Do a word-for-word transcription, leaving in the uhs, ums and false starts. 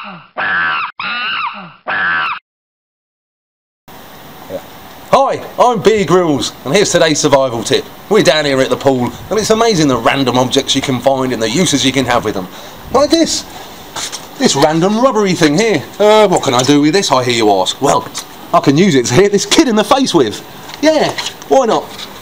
Hi, I'm B Grylls, and here's today's survival tip. We're down here at the pool, and it's amazing the random objects you can find and the uses you can have with them. Like this. This random rubbery thing here. Uh, what can I do with this, I hear you ask? Well, I can use it to hit this kid in the face with. Yeah, why not?